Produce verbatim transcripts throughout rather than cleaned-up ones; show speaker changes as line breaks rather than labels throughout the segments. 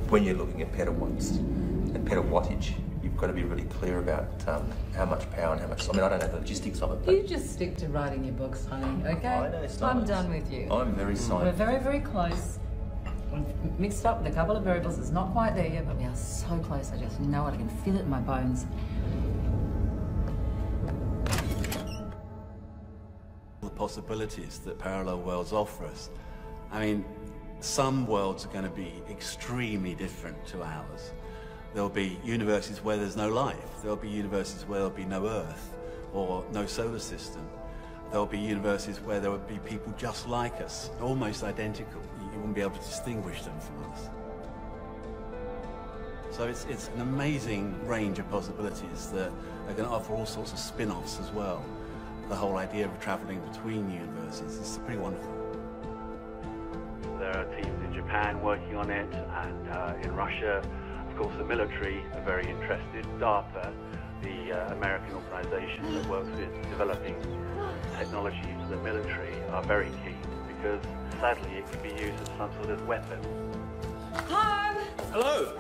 when you're looking at petawatts and petawattage, you've got to be really clear about um, how much power and how much... I mean, I don't know the logistics of it, but...
You just stick to writing your books, honey, okay?
I know science.
I'm done with you.
I'm very science.
We're very, very close. We've mixed up with a couple of variables. It's not quite there yet, but we are so close. I just know it. I can feel it in my bones.
The possibilities that parallel worlds offer us. I mean, some worlds are going to be extremely different to ours. There'll be universes where there's no life. There'll be universes where there'll be no Earth or no solar system. There'll be universes where there would be people just like us, almost identical. You wouldn't be able to distinguish them from us. So it's, it's an amazing range of possibilities that are going to offer all sorts of spin-offs as well. The whole idea of traveling between universes is pretty wonderful.
There are teams in Japan working on it, and uh, in Russia, of course, the military are very interested. DARPA, the uh, American organization that works with developing technology for the military, are very keen because, sadly, it can be used as some sort of weapon.
Home!
Hello!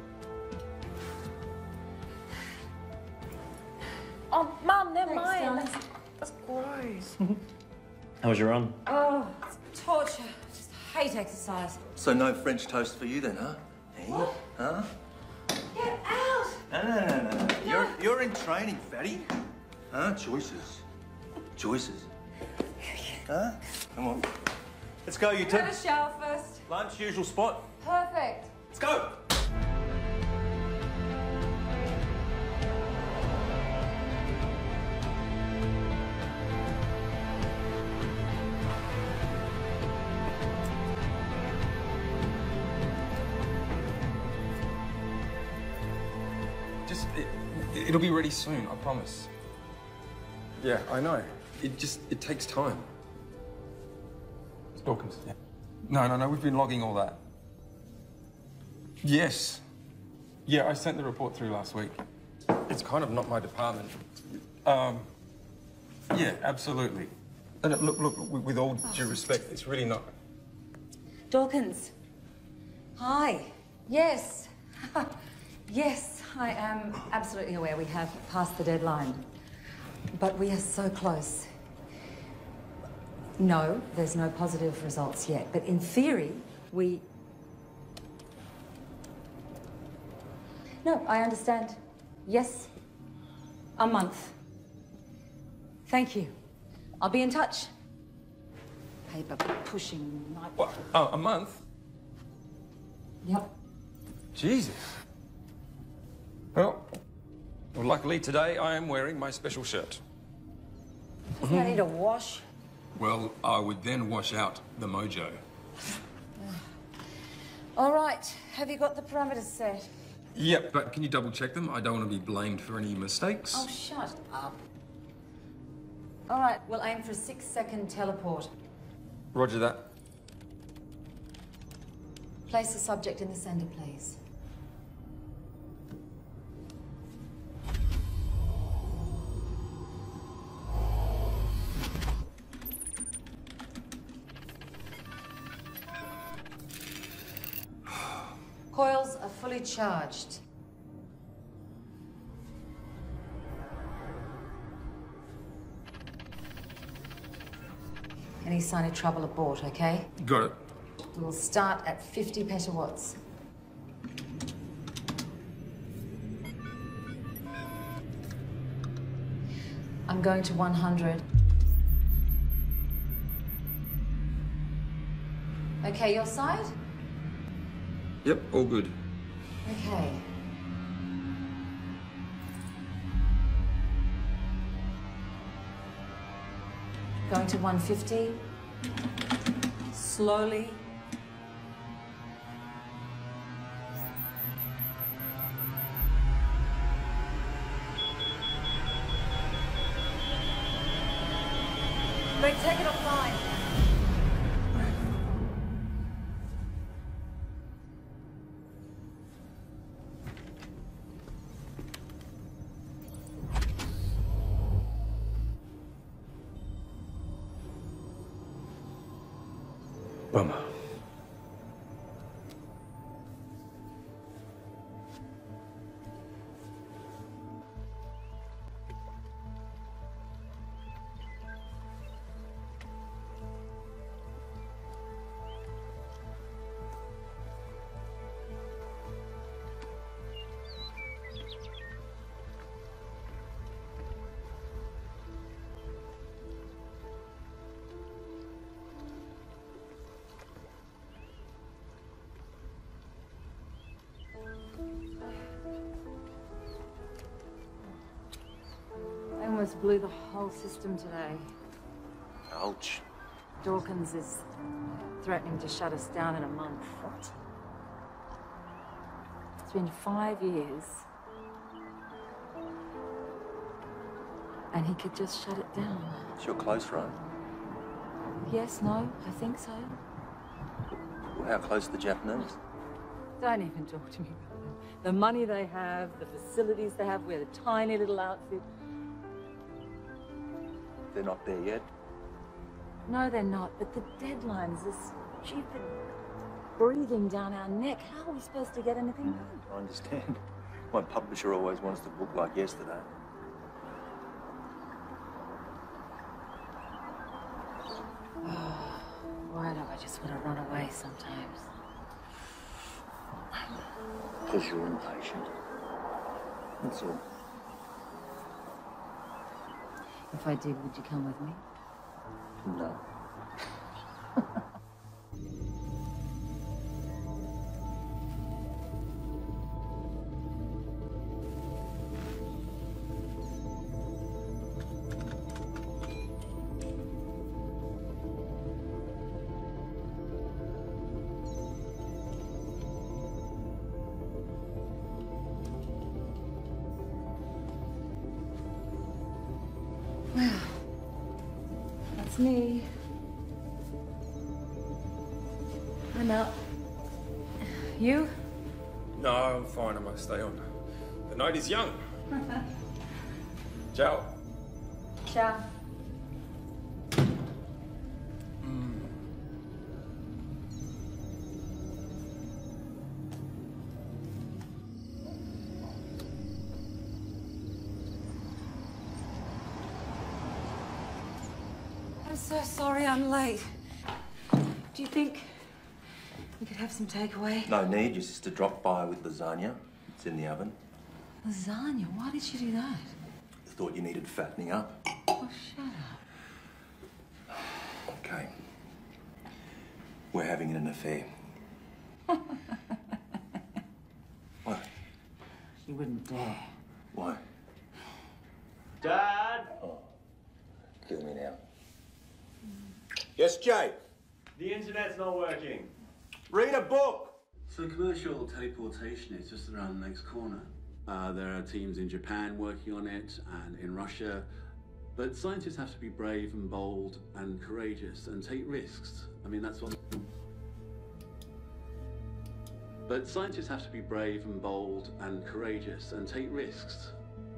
Oh, Mum, they're
Thanks,
mine.
darling.
That's, that's gross.
How was your run?
Oh, it's torture. I just hate exercise.
So no French toast for you then, huh? Hey? Huh?
Get out!
No, no, no, no, no. You're, you're in training, fatty. Huh? Choices. Choices. Huh? Come on. Let's go, you two.
Have a shower first.
Lunch, usual spot.
Perfect.
Let's go.
Just, it, it'll be ready soon, I promise. Yeah, I know. It just, it takes time. It's Dawkins. Yeah. No, no, no, we've been logging all that. Yes. Yeah, I sent the report through last week. It's kind of not my department. Um, yeah, absolutely. And uh, look, look, with all due respect, it's really not...
Dawkins. Hi. Yes. Yes, I am absolutely aware we have passed the deadline. But we are so close. No, there's no positive results yet. But in theory, we... No, I understand. Yes. A month. Thank you. I'll be in touch. Paper pushing night.
What? Oh, a month?
Yep.
Jesus. Well, well, luckily today I am wearing my special shirt.
Doesn't that need a wash?
Well, I would then wash out the mojo.
All right. Have you got the parameters set?
Yep, but can you double check them? I don't want to be blamed for any mistakes.
Oh, shut up. All right, we'll aim for a six-second teleport.
Roger that.
Place the subject in the center, please. Coils are fully charged. Any sign of trouble abort, okay?
Got it.
We'll start at fifty petawatts. I'm going to one hundred. Okay, your side?
Yep, all good.
Okay. Going to one fifty. Slowly. But take it offline.
Bummer.
just blew the whole system today.
Ouch.
Dawkins is threatening to shut us down in a month.
What?
It's been five years. And he could just shut it down.
It's your close, right?
Yes, no, I think so.
Well, how close are the Japanese?
Don't even talk to me about them. The money they have, the facilities they have, we're a tiny little outfit.
They're not there yet.
No, they're not, but the deadlines are stupid, breathing down our neck. How are we supposed to get anything done?
I understand. My publisher always wants to book like yesterday.
Why do I just want to run away sometimes?
Because you're impatient. That's all.
If I did, would you come with me?
No.
Well, that's me. I'm out. You?
No, I'm fine. I must stay on. The night is young. Ciao.
Ciao. I'm so sorry I'm late. Do you think we could have some takeaway?
No need. Your sister dropped by with lasagna. It's in the oven.
Lasagna? Why did she do that?
Thought you needed fattening up.
Oh, shut up.
Okay. We're having an affair. What?
You wouldn't dare.
Why?
Dad?
Oh. Kill me now. Yes, Jay?
The internet's not working.
Read a book!
So commercial teleportation is just around the next corner. Uh, there are teams in Japan working on it and in Russia. But scientists have to be brave and bold and courageous and take risks. I mean, that's what... But scientists have to be brave and bold and courageous and take risks.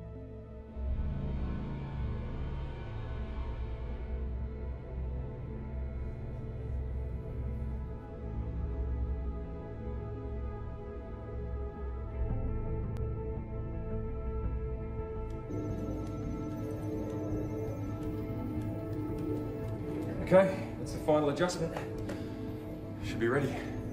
Okay, that's the final adjustment. Should be ready.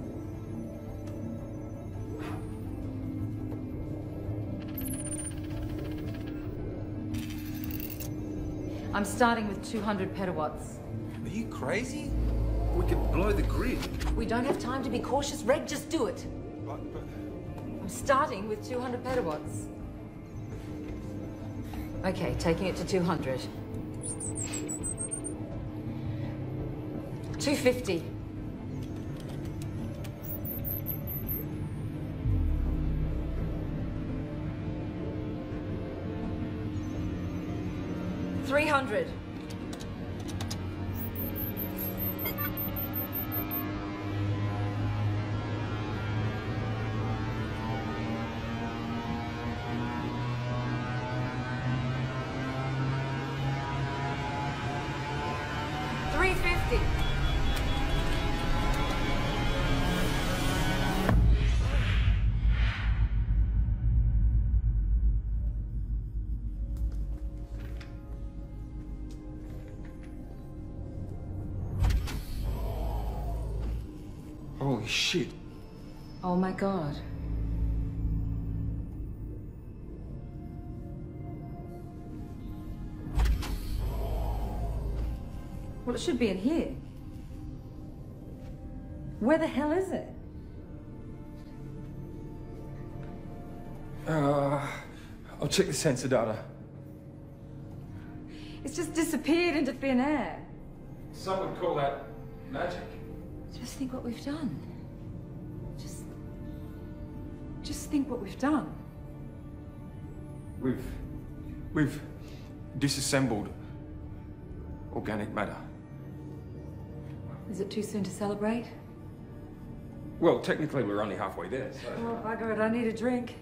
I'm starting with two hundred petawatts.
Are you crazy? We could blow the grid.
We don't have time to be cautious. Reg, just do it.
But, but...
I'm starting with two hundred petawatts. Okay, taking it to two hundred. two fifty. three hundred. three fifty.
Holy shit.
Oh my God. Well, it should be in here. Where the hell is it?
Uh, I'll check the sensor data.
It's just disappeared into thin air.
Some would call that magic.
Just think what we've done. Just... Just think what we've done.
We've... We've disassembled organic matter.
Is it too soon to celebrate?
Well, technically we're only halfway there, so...
Oh, bugger it, I need a drink.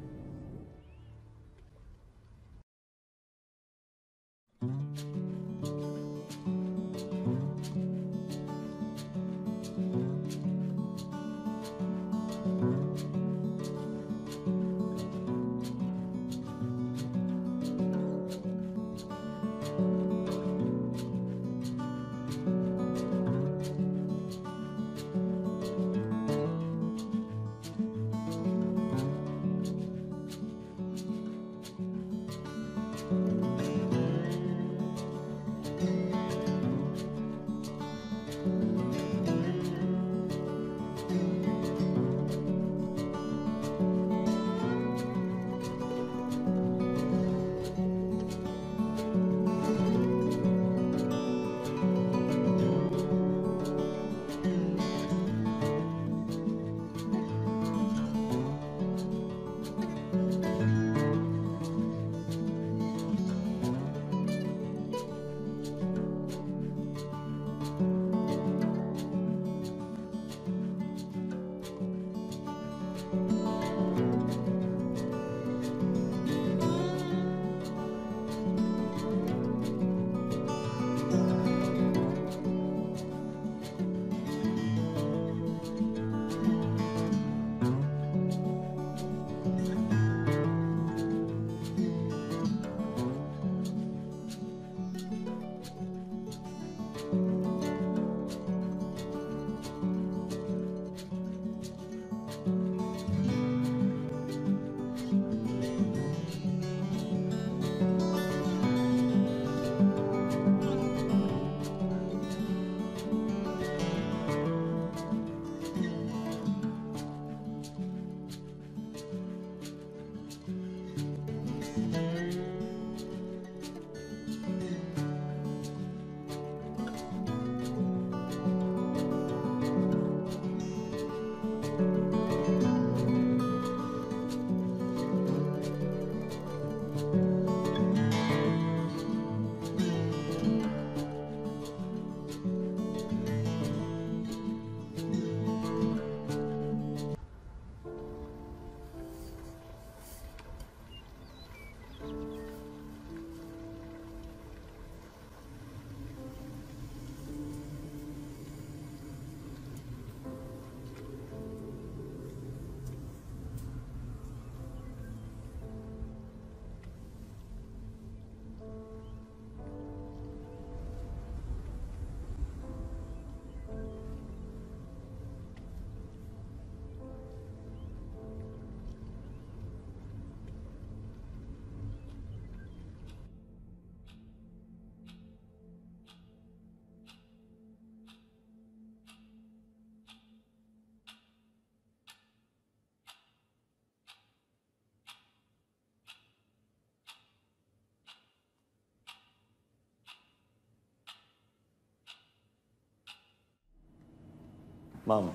Mum.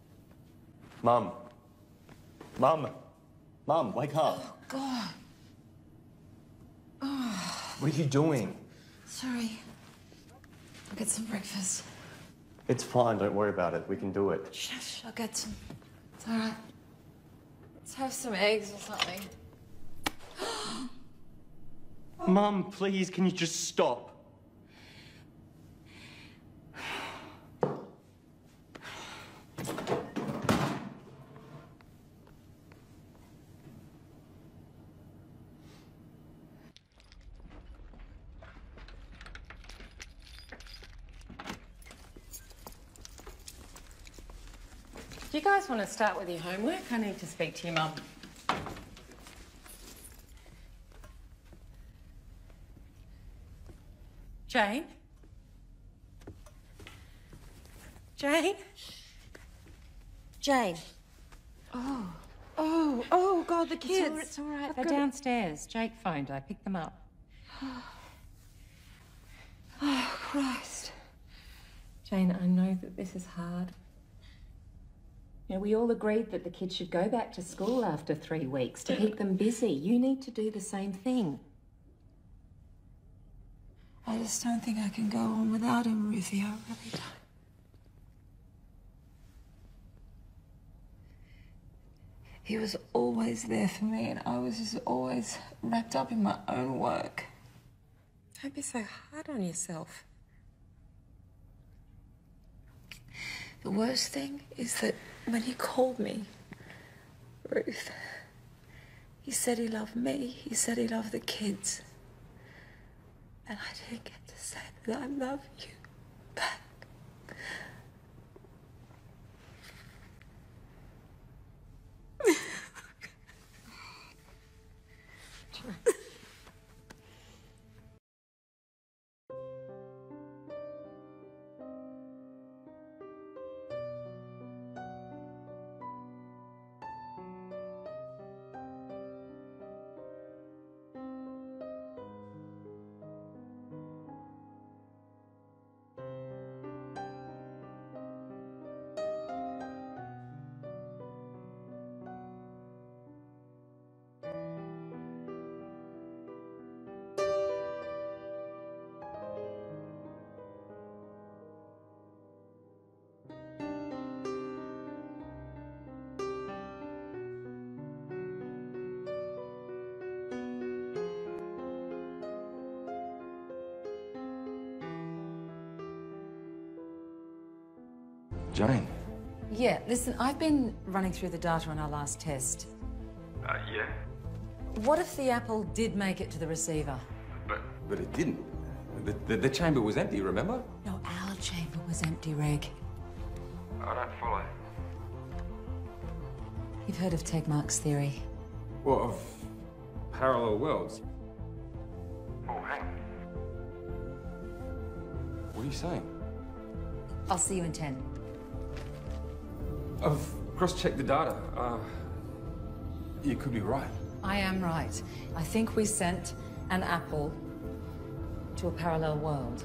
Mum. Mum. Mum, wake up.
Oh, God. Oh.
What are you doing?
Sorry. I'll get some breakfast.
It's fine, don't worry about it. We can do it.
Shush, I'll get some. It's all right. Let's have some eggs or something.
Mum, please, can you just stop?
Do you guys want to start with your homework? I need to speak to your mum. Jane? Jane? Jane?
Oh.
Oh, oh, God, the kids.
It's all right. It's all right.
They're downstairs. Jake phoned. I picked them up. Jane, I know that this is hard. You know, we all agreed that the kids should go back to school after three weeks to keep them busy. You need to do the same thing.
I just don't think I can go on without him, Ruthie. I really don't. He was always there for me, and I was just always wrapped up in my own work.
Don't be so hard on yourself.
The worst thing is that when he called me, Ruth, he said he loved me, he said he loved the kids. And I didn't get to say that I love you back.
Jane.
Yeah, listen, I've been running through the data on our last test.
Uh, yeah.
What if the apple did make it to the receiver?
But but it didn't. The, the, the chamber was empty, remember?
No, our chamber was empty, Reg.
I don't follow.
You've heard of Tegmark's theory.
What, of parallel worlds? Oh, hang on. What are you saying?
I'll see you in ten.
I've cross-checked the data. Uh, you could be right.
I am right. I think we sent an apple to a parallel world.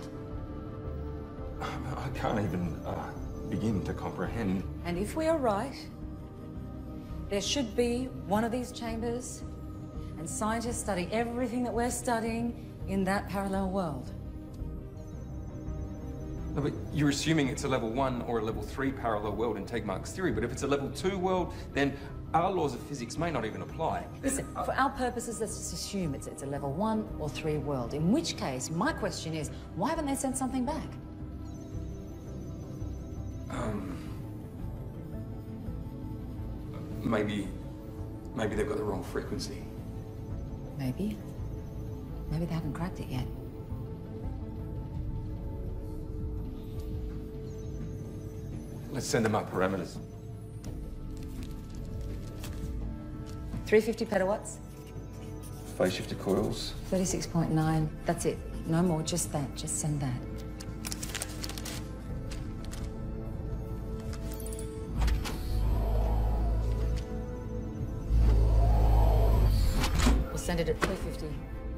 I can't even uh, begin to comprehend.
And if we are right, there should be one of these chambers, and scientists study everything that we're studying in that parallel world.
No, but you're assuming it's a level one or a level three parallel world in Tegmark's theory, but if it's a level two world, then our laws of physics may not even apply.
Listen, for our purposes, let's just assume it's, it's a level one or three world, in which case, my question is, why haven't they sent something back?
Um, maybe, maybe they've got the wrong frequency.
Maybe. Maybe they haven't cracked it yet.
Let's send them our parameters.
three hundred fifty petawatts,
Phase shifter coils.
thirty-six point nine. That's it. No more, just that. Just send that. We'll send it at three fifty.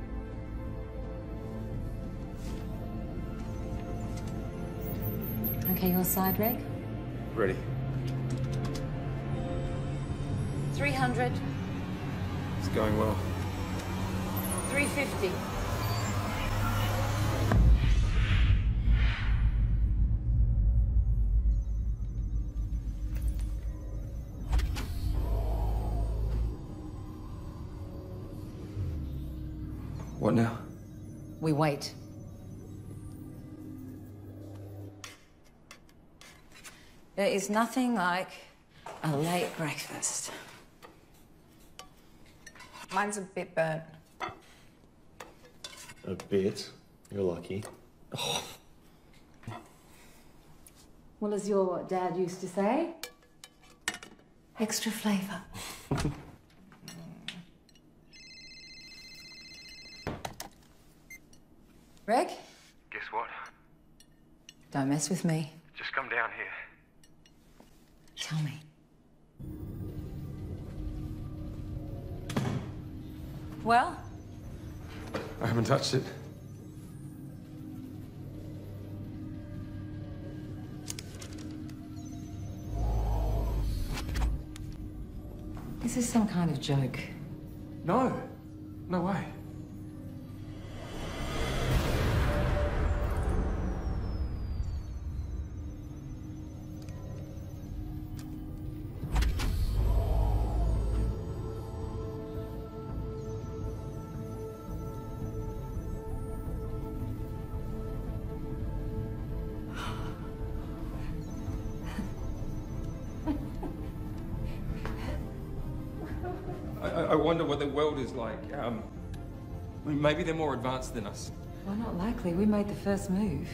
Okay, your side, Reg?
Ready.
three hundred.
It's going well.
three fifty.
What now?
We wait. There is nothing like a late breakfast.
Mine's a bit burnt.
A bit. You're lucky. Oh.
Well, as your dad used to say, extra flavour. Reg?
Guess what?
Don't mess with me.
Just come down here.
Tell me. Well?
I haven't touched it.
This is some kind of joke.
No. No way. I wonder what the world is like. Um, I mean, maybe they're more advanced than us.
Well, not likely. We made the first move.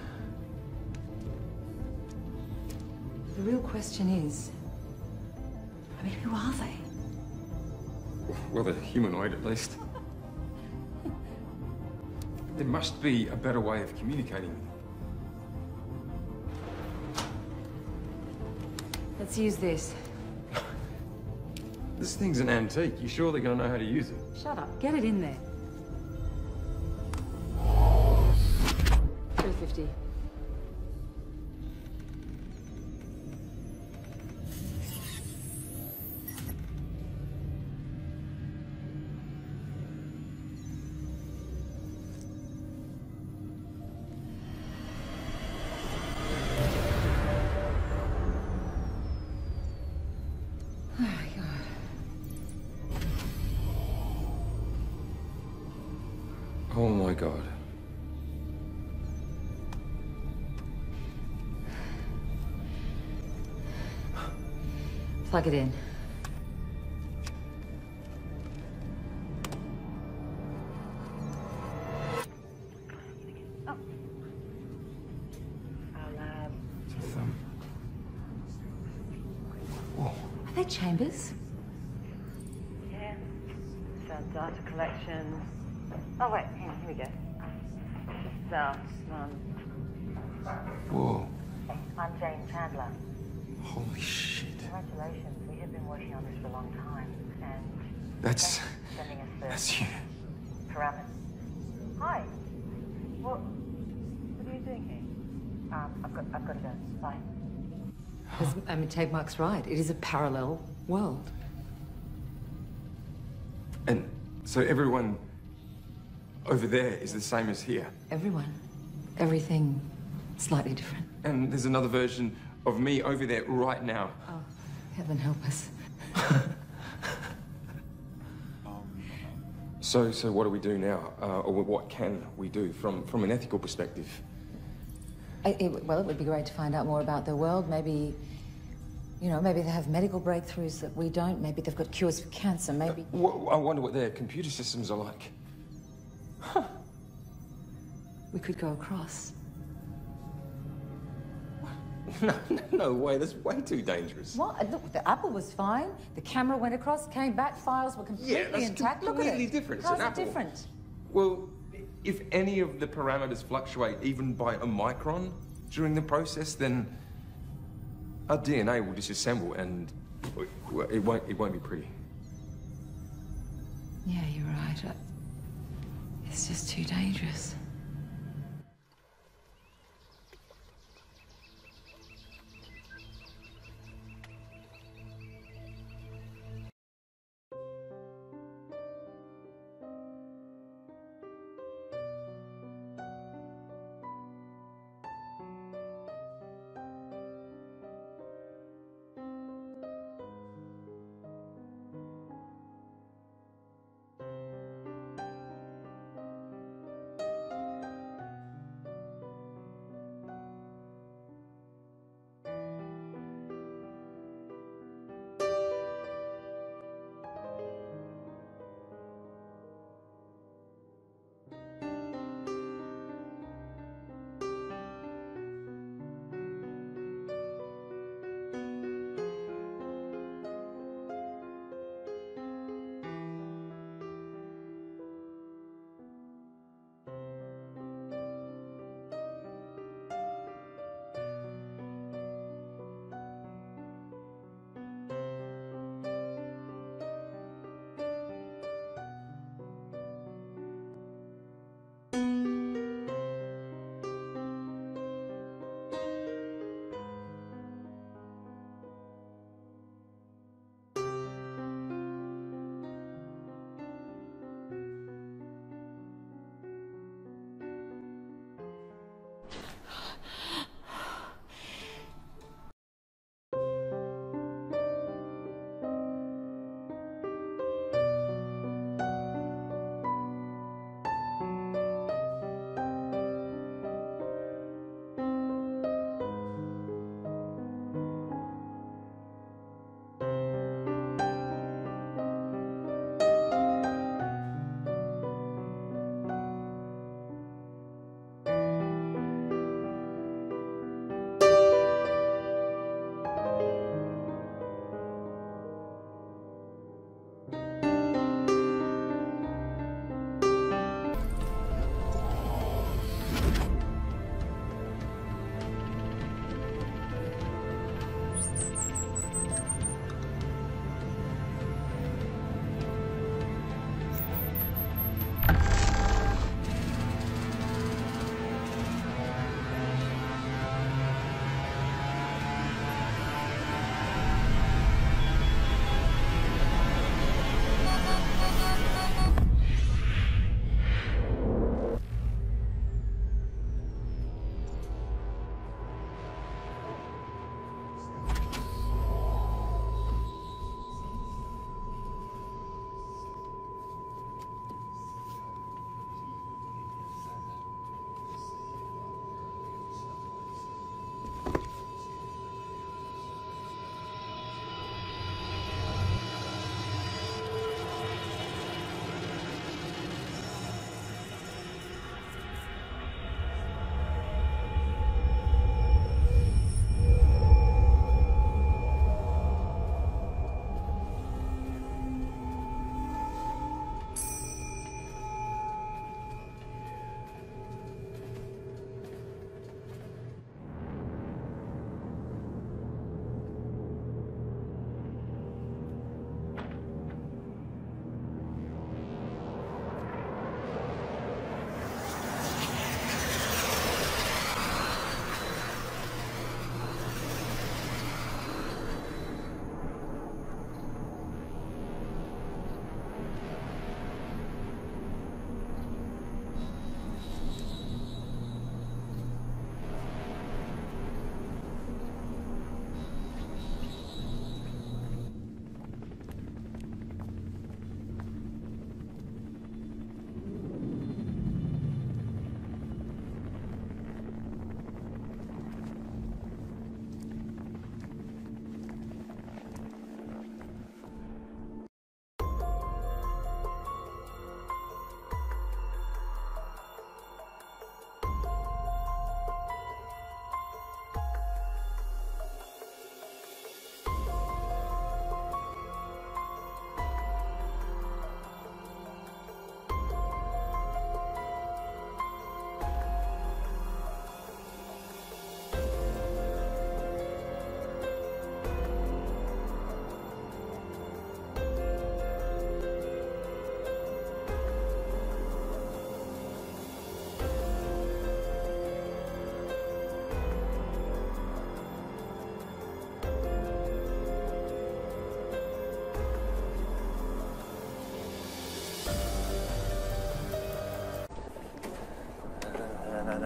The real question is, I mean, who are they?
Well, they're humanoid, at least. There must be a better way of communicating.
Let's use this.
This thing's an antique. You sure they're going to know how to use it?
Shut up. Get it in there. three fifty.
Oh my God.
Plug it in.
Oh. I'll, um...
Whoa.
Are they chambers?
Yeah. Some data collection. Oh, wait, hang on, here we go. So, um...
Whoa.
I'm Jane Chandler.
Holy shit.
Congratulations, we have been working on this for a long time, and...
That's...
thanks for sending us the...
That's you.
Parameters. Hi. What... What are you doing here? Um, I've got, I've got to go. Bye.
Because, I mean, Tate Mark's right. It is a parallel world.
And so everyone over there is the same as here.
Everyone. Everything slightly different.
And there's another version of me over there right now.
Oh, heaven help us.
So, so what do we do now? Uh, or what can we do from, from an ethical perspective?
I, it, well, it would be great to find out more about their world. Maybe, you know, maybe they have medical breakthroughs that we don't. Maybe they've got cures for cancer. Maybe...
Uh, wh I wonder what their computer systems are like.
Huh. We could go across.
No, no, no way. That's way too dangerous.
What? Look, the Apple was fine. The camera went across, came back, files were completely
Yeah, that's
intact. Look at
completely
it.
different. It's
How's
an
it
Apple.
different?
Well, if any of the parameters fluctuate even by a micron during the process, then our D N A will disassemble and it won't, it won't be pretty.
Yeah, you're right. It's just too dangerous.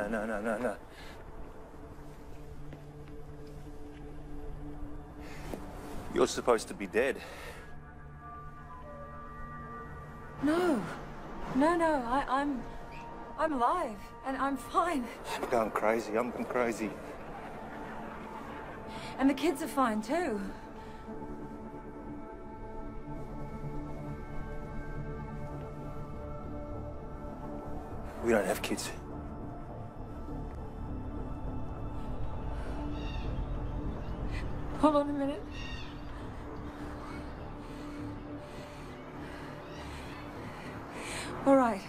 no, no, no, no, no. You're supposed to be dead.
No. No, no, I, I'm... I'm alive, and I'm fine.
I'm going crazy, I'm going crazy.
And the kids are fine, too.
We don't have kids.
Hold on a minute. All right.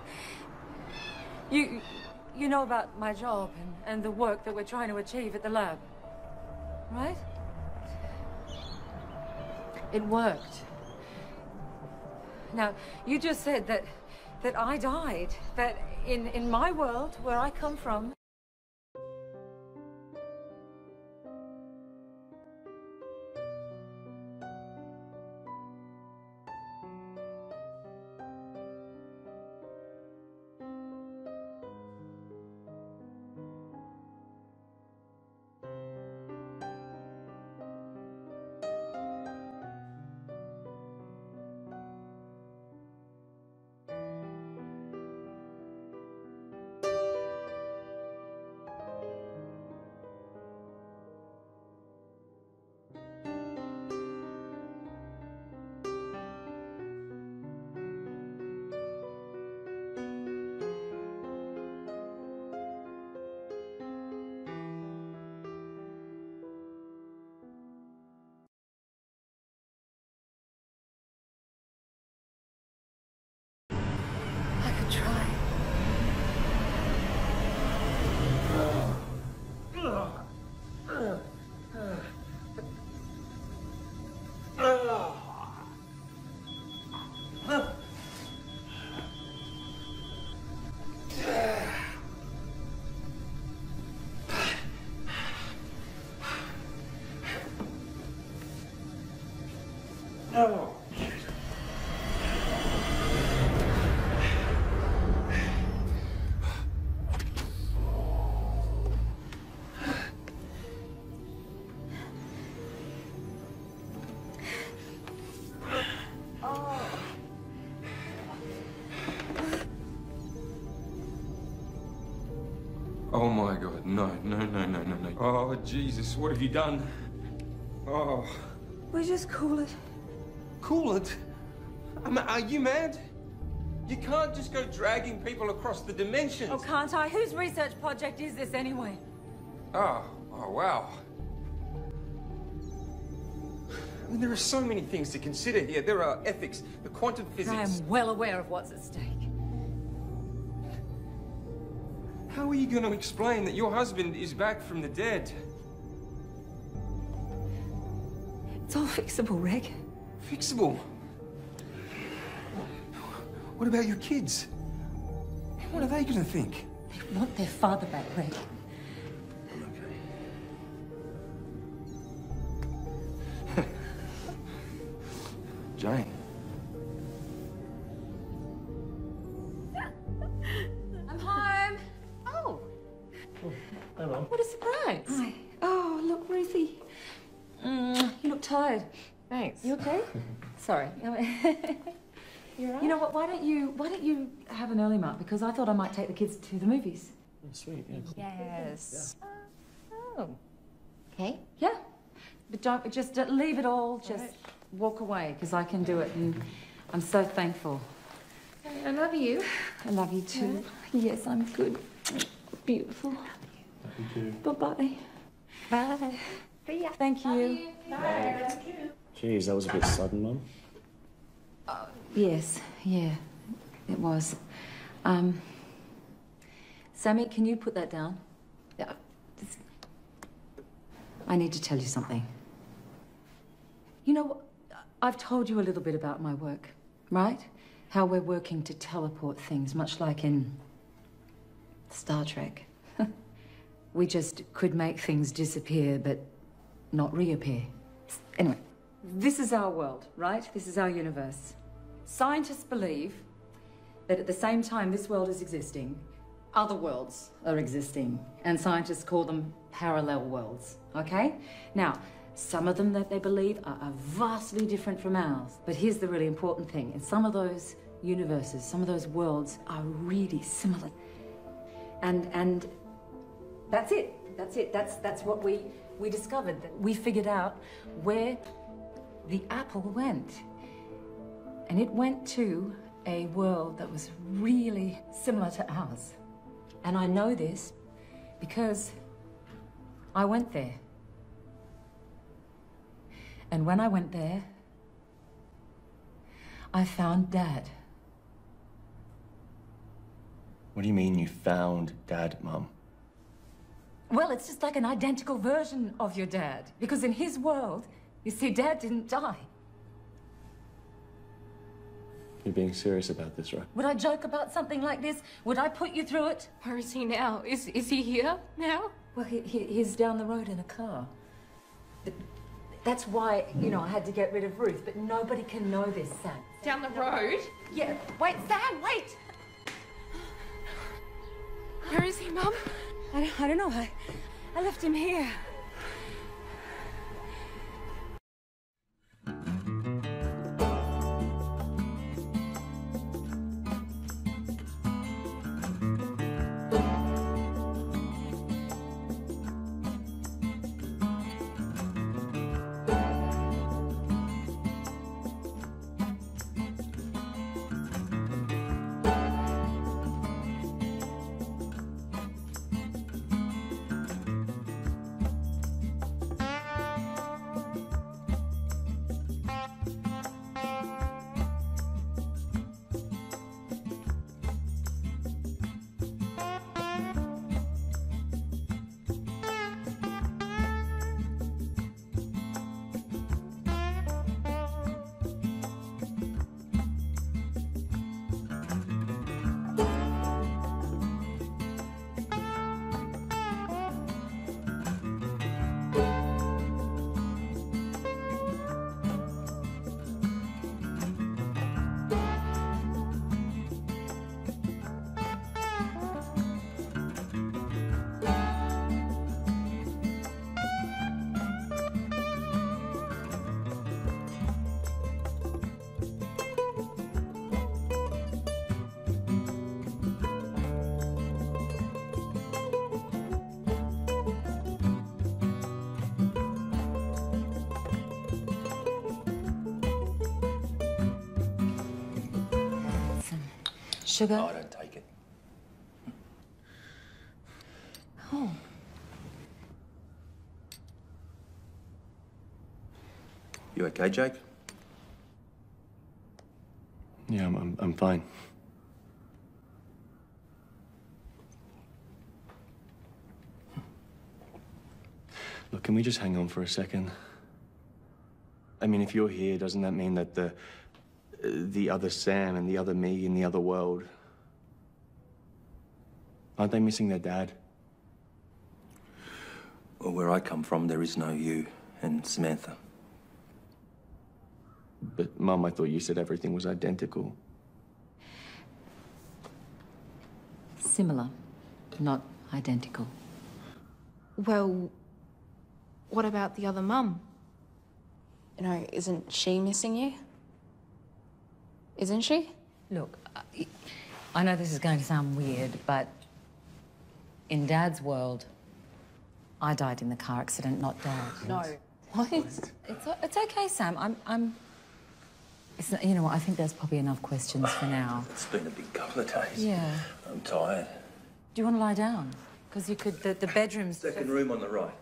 You, you know about my job and, and the work that we're trying to achieve at the lab, right? It worked. Now, you just said that, that I died, that in, in my world, where I come from, try.
Oh. Oh my God, no, no, no, no, no, no. Oh, Jesus, what have you done? Oh.
We just cool it.
Cool it? Um, are you mad? You can't just go dragging people across the dimensions.
Oh, can't I? Whose research project is this anyway?
Oh, oh, wow. I mean, there are so many things to consider here. There are ethics, the quantum physics.
I am well aware of what's at stake.
How are you going to explain that your husband is back from the dead?
It's all fixable, Reg.
Fixable? What about your kids? What are they going to think?
They want their father back, Reg.
Okay. Jane.
I'm home. Oh.
Hello.
What a surprise. Hi. Oh, look, Ruthie. Mm, you look tired.
Thanks.
You okay? Sorry.
You're right.
You know what? Why don't you Why don't you have an early mark? Because I thought I might take the kids to the movies.
Oh, sweet. Yeah. Cool.
Yes. Yeah. Oh. Okay.
Yeah. But don't just uh, leave it all. Just
right.
walk away because I can do it, and I'm so thankful.
I love you.
I love you too. Yes, I'm good. Beautiful.
Love you too.
Bye-bye. Bye.
See ya.
Thank you.
Bye.
Jeez, that was a bit sudden, Mum.
Uh, yes, yeah, it was. Um, Sammy, can you put that down? Yeah. This... I need to tell you something. You know, I've told you a little bit about my work, right? How we're working to teleport things, much like in Star Trek. We just could make things disappear, but not reappear. Anyway, this is our world, right? This is our universe. Scientists believe that at the same time this world is existing,
other worlds are existing, and scientists call them parallel worlds, okay? Now, some of them that they believe are, are vastly different from ours. But here's the really important thing. In some of those universes, some of those worlds are really similar. And and that's it. That's it. That's that's what we we discovered. That we figured out where the apple went. And it went to a world that was really similar to ours. And I know this because I went there. And when I went there, I found Dad.
What do you mean you found Dad, Mum?
Well, it's just like an identical version of your dad. Because in his world, you see, Dad didn't die.
You're being serious about this, right?
Would I joke about something like this? Would I put you through it?
Where is he now? Is, is he here now?
Well, he, he, he's down the road in a car. But that's why, you know, I had to get rid of Ruth. But nobody can know this, Sam.
Down the road?
Yeah. Wait, Sam, wait!
Where is he, Mum?
I don't, I don't know. I, I left him here. Sugar?
No, I don't take it.
Oh.
You okay, Jake?
Yeah, I'm, I'm, I'm fine. Look, can we just hang on for a second? I mean, if you're here, doesn't that mean that the the other Sam and the other me in the other world, aren't they missing their dad?
Well, where I come from, there is no you and Samantha.
But, Mum, I thought you said everything was identical.
Similar, not identical.
Well, what about the other mum?
You know, isn't she missing you? Isn't she?
Look, I know this is going to sound weird, but in Dad's world, I died in the car accident, not Dad.
No.
What? It's, it's okay, Sam. I'm... I'm... It's not, you know what, I think there's probably enough questions for now.
It's been a big couple of days.
Yeah.
I'm tired.
Do you want to lie down? Because you could... The, the bedroom's...
Second room on the right.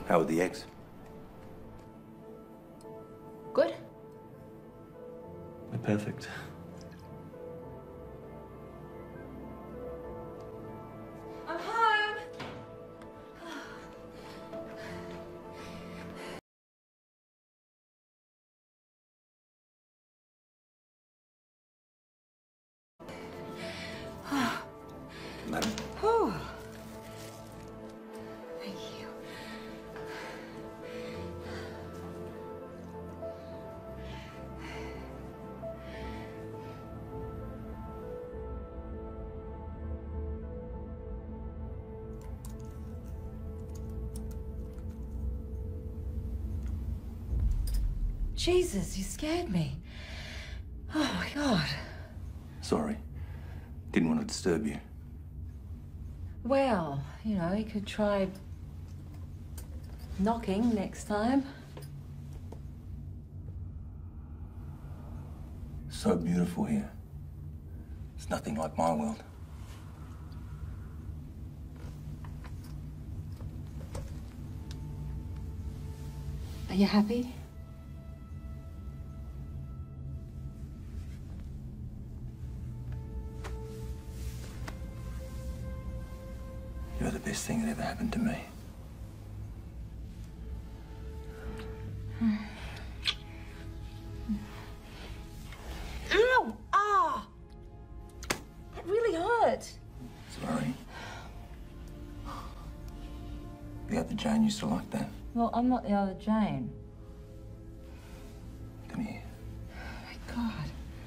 How are the eggs?
Good.
They're perfect.
I'm home.
Madam?
Oh. Thank you. Jesus, you scared me. Oh my God.
Sorry. Didn't want to disturb you.
Well, you know, you could try knocking next time.
So beautiful here. It's nothing like my world.
Are you happy?
You're the best thing that ever happened to me.
Ow! Ah! That really hurt.
Sorry. The other Jane used to like that.
Well, I'm not the other Jane.
Come here.
Oh my God.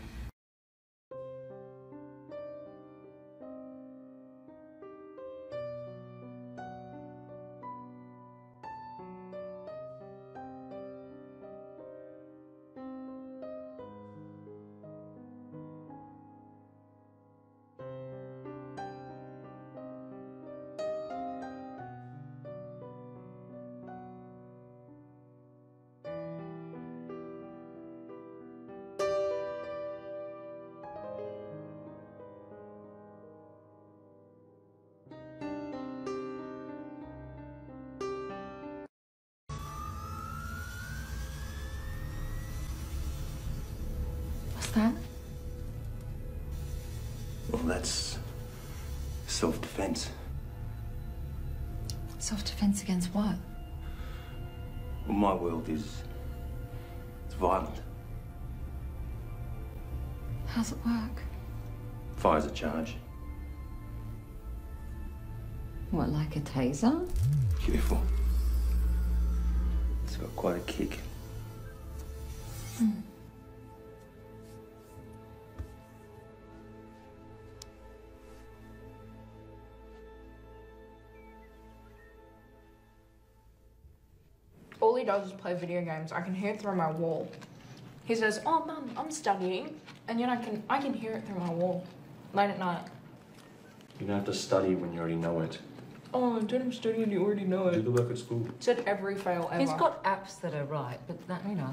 What's that?
Well, that's self-defense.
Self-defense against what?
Well, my world is... it's violent.
How's it work?
Fires a charge.
What, like a taser?
Careful. It's got quite a kick.
Hmm.
All he does is play video games. I can hear it through my wall. He says, "Oh, Mum, I'm studying," and yet I can I can hear it through my wall, late at night.
You don't have to study when you already know it.
Oh, Dad, I'm studying. You already know
Do
it.
the work at school.
Said every fail ever.
He's got apps that are right, but that, you know.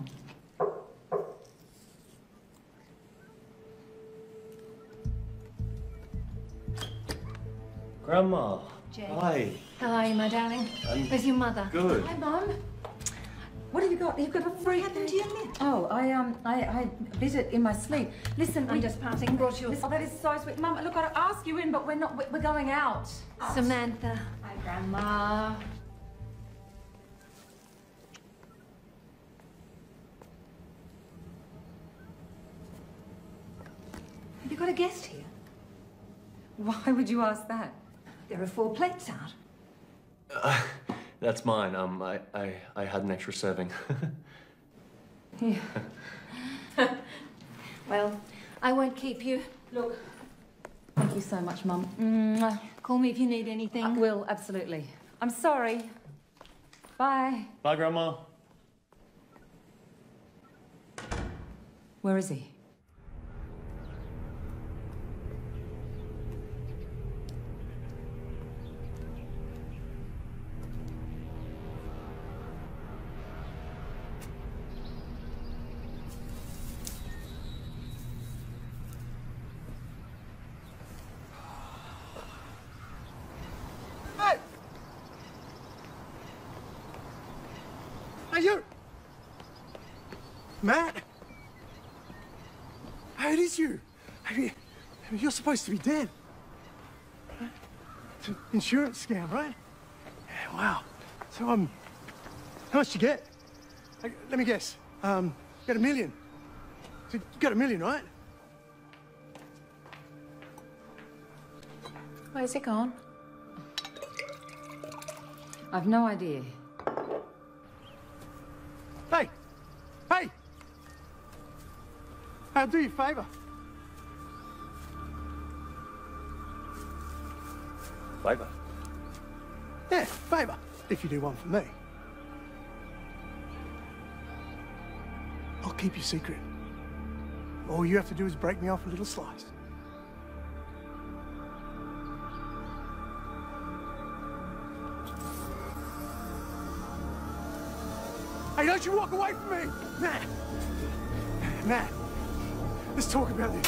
Grandma.
Jay.
Hi.
How are you, my darling?
I'm
Where's your mother?
good.
Hi, Mum. What have you got? You've got a freak. What happened to your lip? Oh, I um, I, I bit it in my sleep. Listen,
I'm
we
just passing. Brought you a...
Oh, that is so sweet, Mum. Look, I'd ask you in, but we're not. We're going out.
Samantha. Hi, Grandma.
Have you got a guest here? Why would you ask that?
There are four plates out.
Uh, that's mine. Um, I, I, I had an extra serving.
Yeah. Well, I won't keep you. Look. Thank you so much, Mum. Mwah.
Call me if you need anything.
I will, absolutely. I'm sorry. Bye.
Bye, Grandma.
Where is he?
Matt? Hey, it is you. I mean, I mean, you're supposed to be dead. It's an insurance scam, right? Yeah, wow. So, um, how much did you get? Like, let me guess. Um, you got a million. So you got a million, right?
Where's it gone?
I've no idea.
Hey! Hey! I'll do you a favour.
Favour?
Yeah, favour. If you do one for me. I'll keep your secret. All you have to do is break me off a little slice. Hey, don't you walk away from me! Matt! Matt, let's talk about this.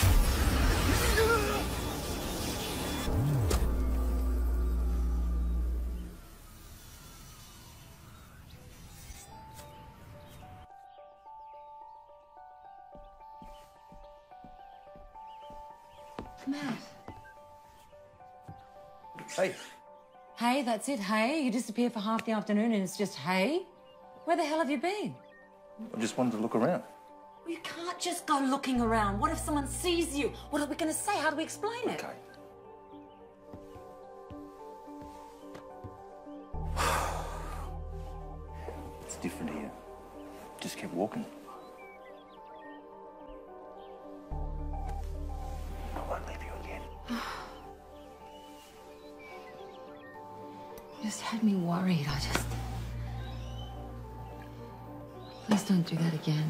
Matt.
Hey.
Hey, that's it, hey? You disappear for half the afternoon and it's just hey? Where the hell have you been?
I just wanted to look around.
Well, you can't just go looking around. What if someone sees you? What are we going to say? How do we explain it?
Okay. It's different here. Just keep walking. I won't leave you again.
You just had me worried. I just... Please don't do that again.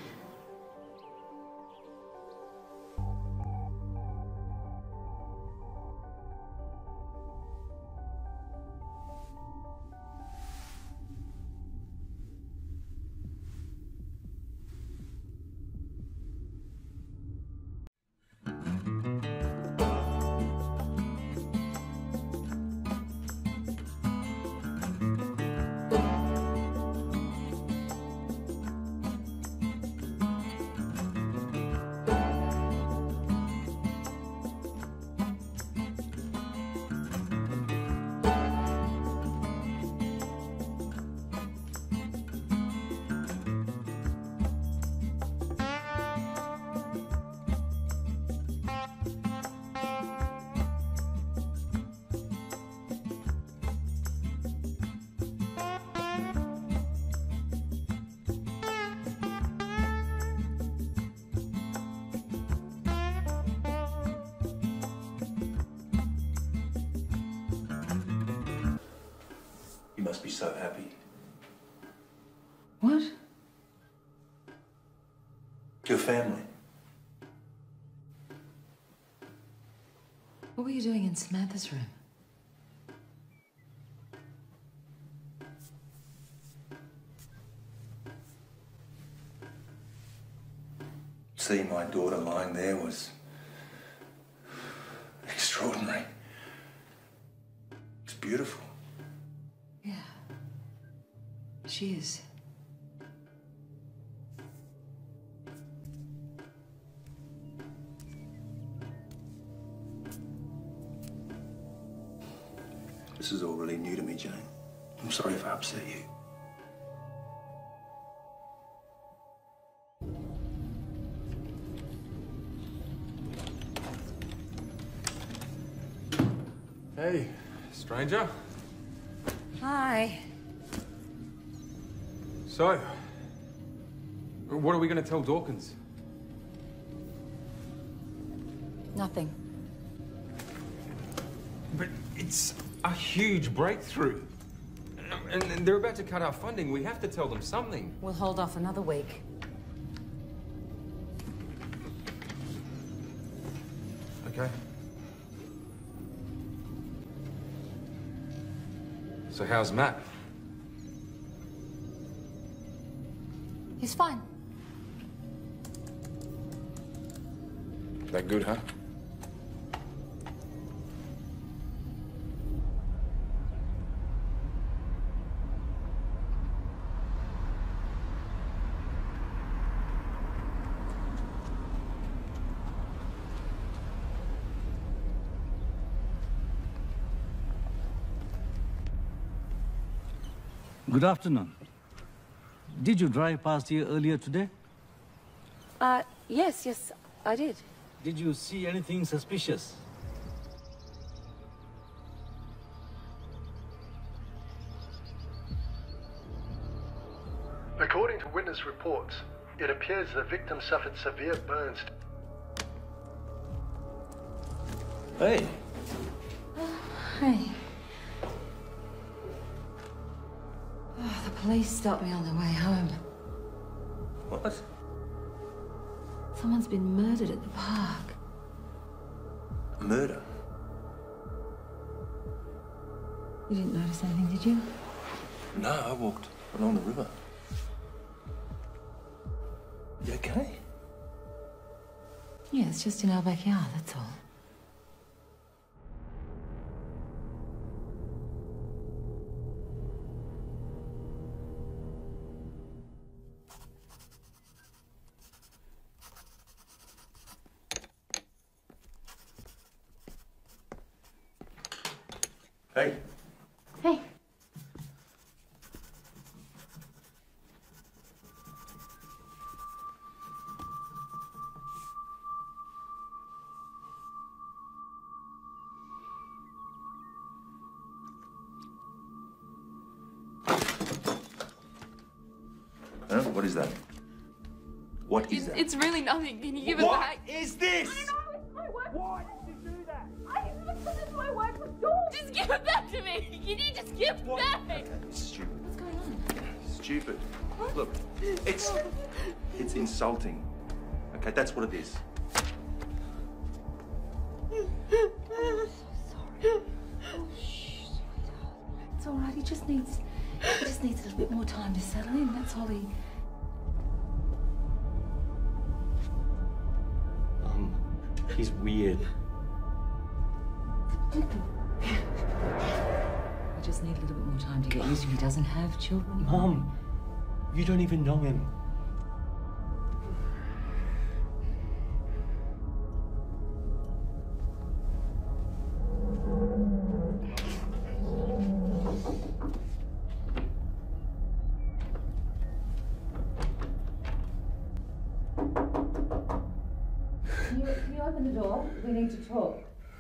You must be so happy.
What?
Your family.
What were you doing in Samantha's room?
Seeing my daughter lying there was extraordinary. It's beautiful.
Yeah. She is.
This is all really new to me, Jane. I'm sorry if I upset you.
Hey, stranger.
Hi.
So, what are we going to tell Dawkins?
Nothing.
But it's a huge breakthrough. And they're about to cut our funding. We have to tell them something.
We'll hold off another week.
Okay. So how's Matt?
He's fine.
That good, huh?
Good afternoon. Did you drive past here earlier today?
Uh, yes, yes, I did.
Did you see anything suspicious?
According to witness reports, it appears the victim suffered severe burns.
Hey.
Hey. Oh, the police stopped me on the way home.
What?
Someone's been murdered at the park.
Murder?
You didn't notice anything, did you?
No, I walked along the river. You okay?
Yeah, it's just in our backyard, that's all.
Hey.
Hey.
Huh? What is that? What is
It's,
that?
it's really nothing. Can you give it
What
back?
is this?
I don't know. It's my work. Why did you do that? I didn't even put it in my work with Dawn. Just give it back to me. Can you just give it back?
Stupid.
What's going on?
Stupid. Look, it's it's insulting. Okay, that's what it is.
It's all right. He just needs, he just needs a little bit more time to settle in. That's all he.
Um, he's weird.
We just need a little bit more time to get used to. He doesn't have children.
Mom, you don't even know him.
Can you, can you open the door? We need to talk.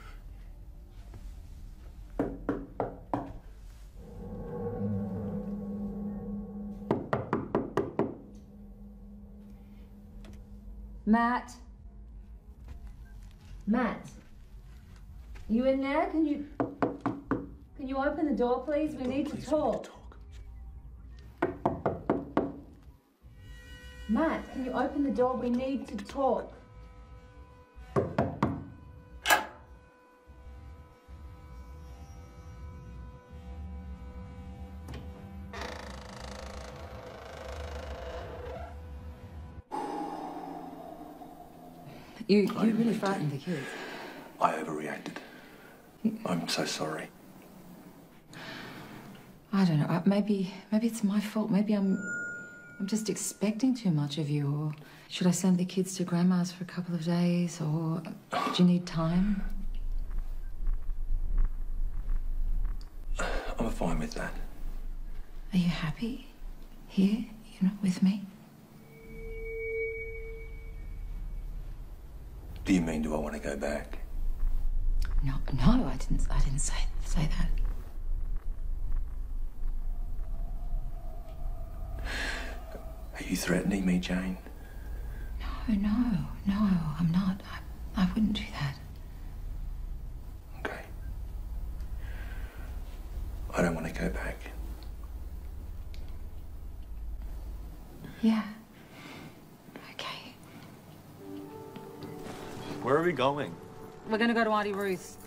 Matt? Matt? You in there? Can you... Can you open the door, please? We need to talk. Matt, can you open the door? We need to talk. You, you really frightened the kids.
I overreacted. I'm so sorry.
I don't know. uh, Maybe, maybe it's my fault. Maybe I'm, I'm just expecting too much of you. Or should I send the kids to Grandma's for a couple of days? Or do you need time?
I'm fine with that.
Are you happy here, you know, with me?
Do you mean, do I want to go back?
No, no, I didn't. I didn't say say that.
Are you threatening me, Jane?
No, no, no, I'm not. I, I wouldn't do that.
Okay. I don't want to go back.
Yeah. Okay.
Where are we going?
We're gonna go to Auntie Ruth's.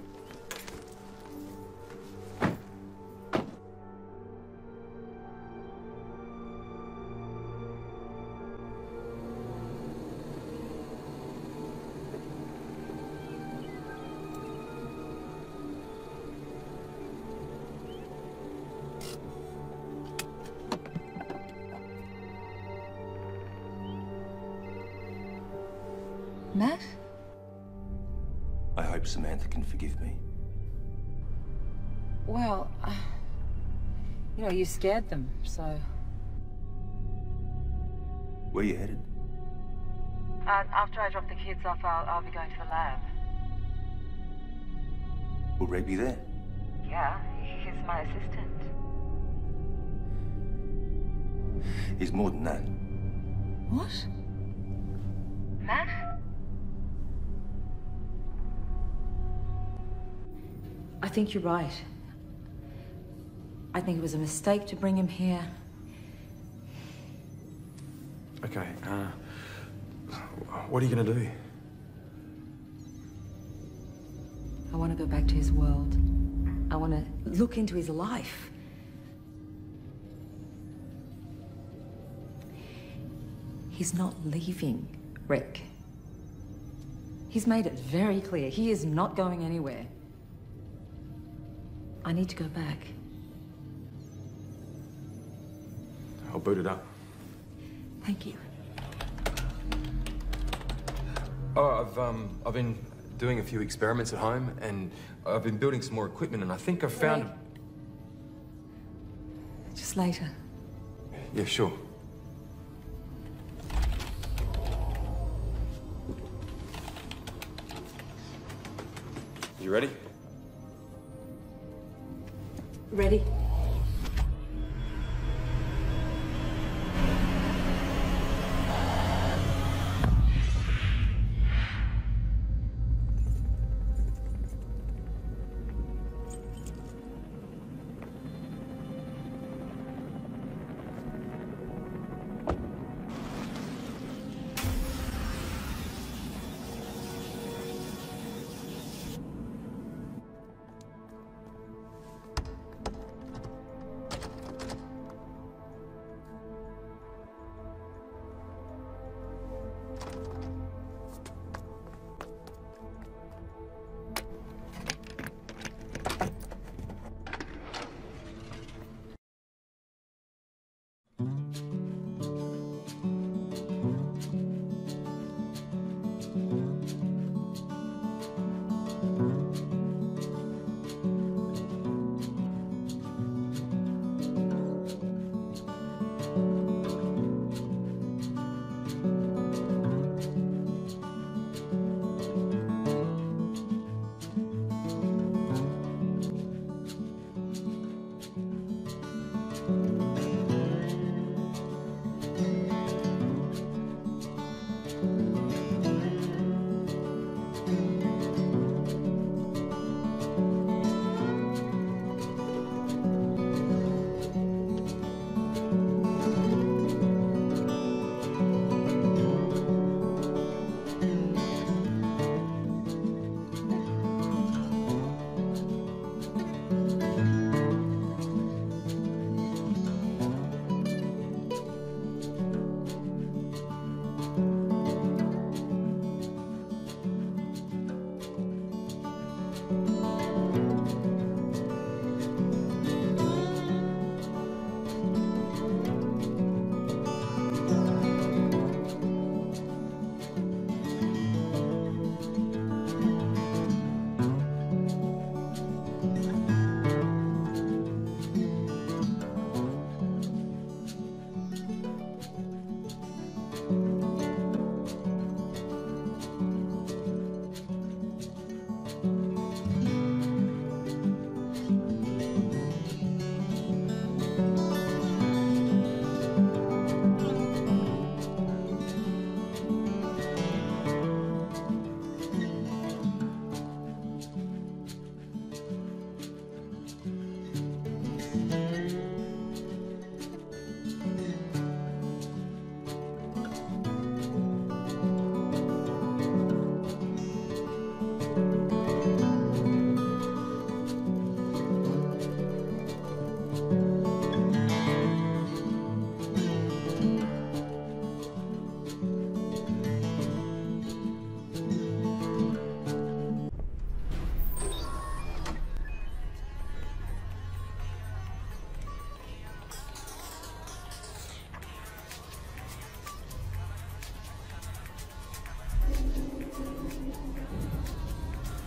Matt?
I hope Samantha can forgive me.
Well, uh,
You know, you scared them, so...
Where you headed?
Uh, after I drop the kids off, I'll, I'll be going to the lab.
Will Ray be there?
Yeah, he's my assistant.
He's more than that.
What? Matt? I think you're right. I think it was a mistake to bring him here.
Okay, uh... what are you gonna do?
I want to go back to his world. I want to look into his life. He's not leaving, Rick. He's made it very clear. He is not going anywhere. I need to go back.
I'll boot it up.
Thank you.
Oh, I've, um, I've been doing a few experiments at home, and I've been building some more equipment, and I think I've found...
Wait. Just later.
Yeah, sure. You ready?
Ready?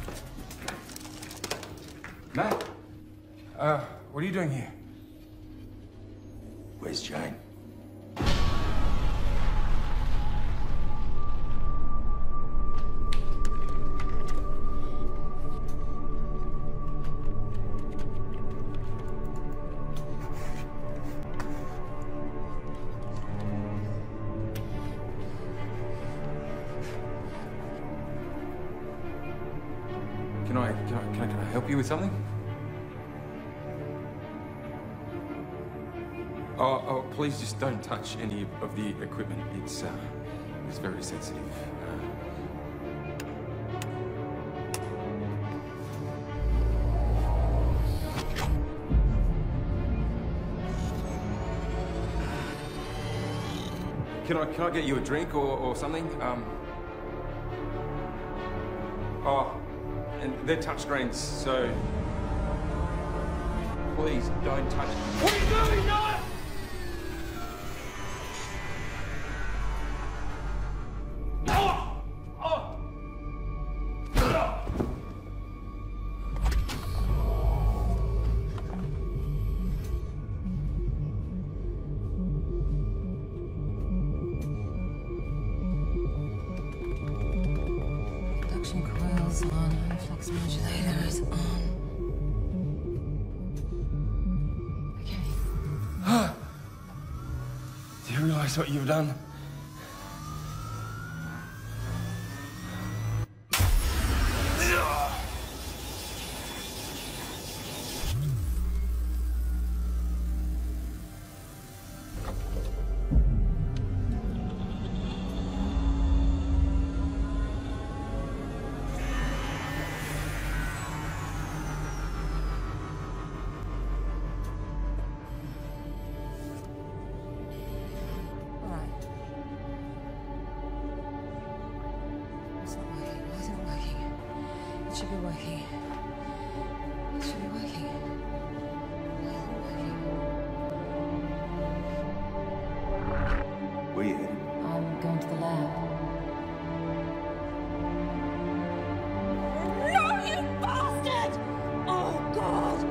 Matt, uh, what are you doing here?
Please, Jane.
Can I, can I, can I, can I help you with something? Oh, oh, please just don't touch any of the equipment. It's, uh, it's very sensitive. Can I, can I get you a drink or, or something? Um. Oh, and they're touchscreens, so please don't touch. What are you doing, Noah?
Induction coils on, reflex modulators on. Okay.
Do you realize what you've done?
It's not working. Why isn't it working? It should be working. It should be working. Why isn't it working?
Where are you headed?
I'm going to the lab.
No, you bastard! Oh, God!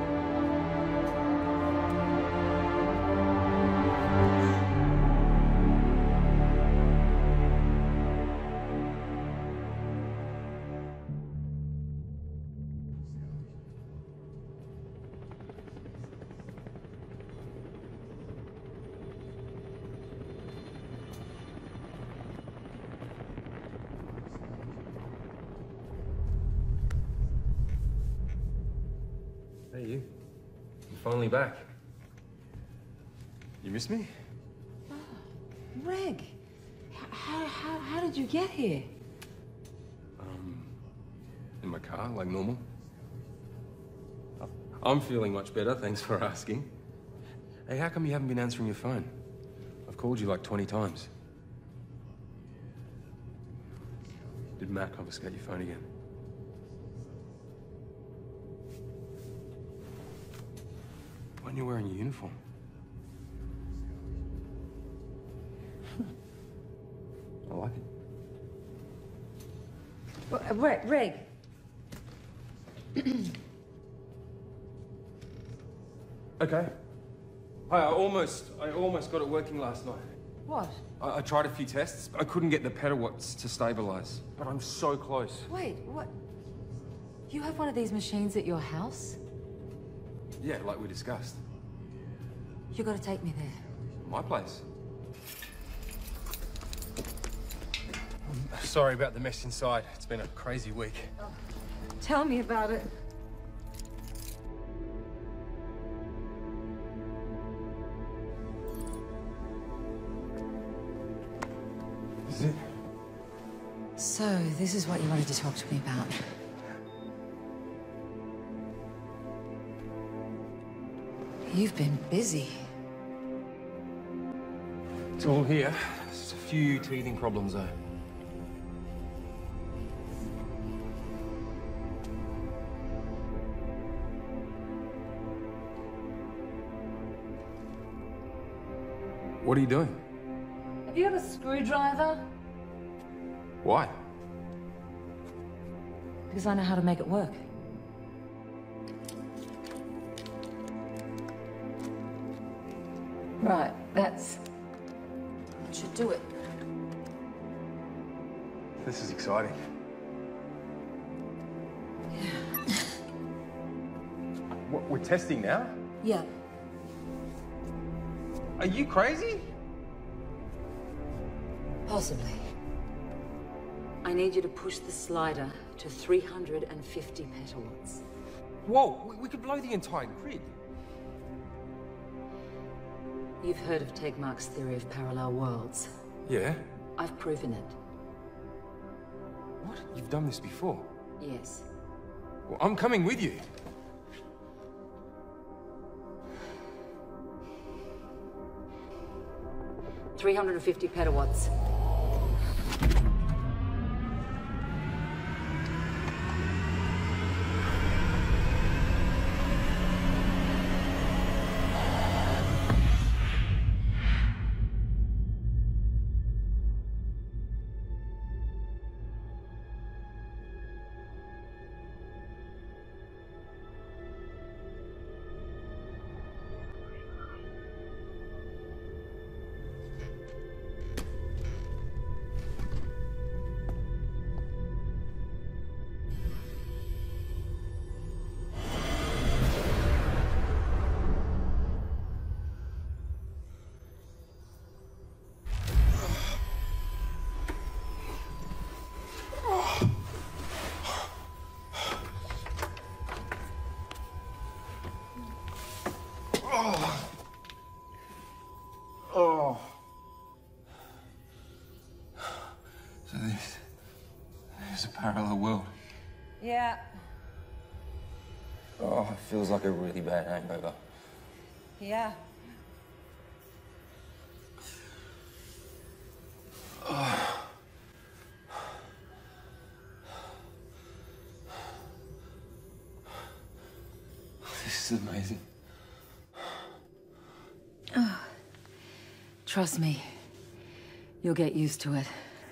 Hey, you. You're finally back. You miss me?
Reg, how, how, how did you get here?
Um, in my car, like normal. I'm feeling much better, thanks for asking. Hey, how come you haven't been answering your phone? I've called you like twenty times. Did Matt confiscate your phone again? Why aren't you wearing your uniform? I like it.
Well, uh, Reg, Reg.
Okay. Hi, I almost, I almost got it working last night.
What?
I, I tried a few tests. I couldn't get the petawatts to stabilize, but I'm so close.
Wait, what? You have one of these machines at your house?
Yeah, like we discussed.
You gotta take me there.
My place. I'm sorry about the mess inside. It's been a crazy week.
Oh, tell me about it.
This is it.
So, this is what you wanted to talk to me about. You've been busy.
It's all here. Just a few teething problems, though. What are you doing?
Have you got a screwdriver?
Why?
Because I know how to make it work.
Right.
That's... That should do it.
This is exciting. What, we're testing now?
Yeah.
Are you crazy?
Possibly. I need you to push the slider to three hundred fifty petawatts.
Whoa, we, we could blow the entire grid.
You've heard of Tegmark's theory of parallel worlds.
Yeah?
I've proven it.
What? You've done this before?
Yes.
Well, I'm coming with you.
three hundred fifty petawatts.
Oh. Oh. So this, this is a parallel world.
Yeah.
Oh, it feels like a really bad hangover.
Yeah.
Oh. This is amazing.
Oh. Trust me, you'll get used to it.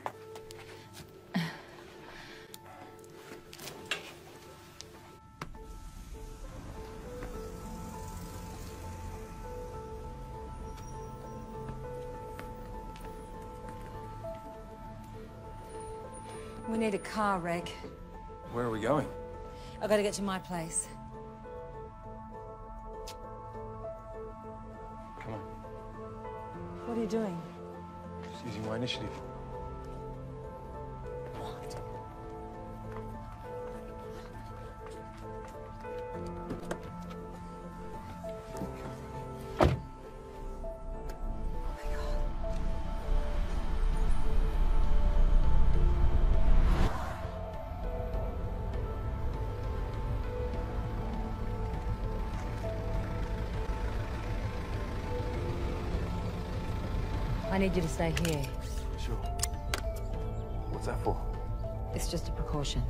We need a car, Reg.
Where are we going?
I've got to get to my place.
Come on.
What are you doing?
Just using my initiative.
What? I need you to stay here.
Sure. What's that for?
It's just a precaution.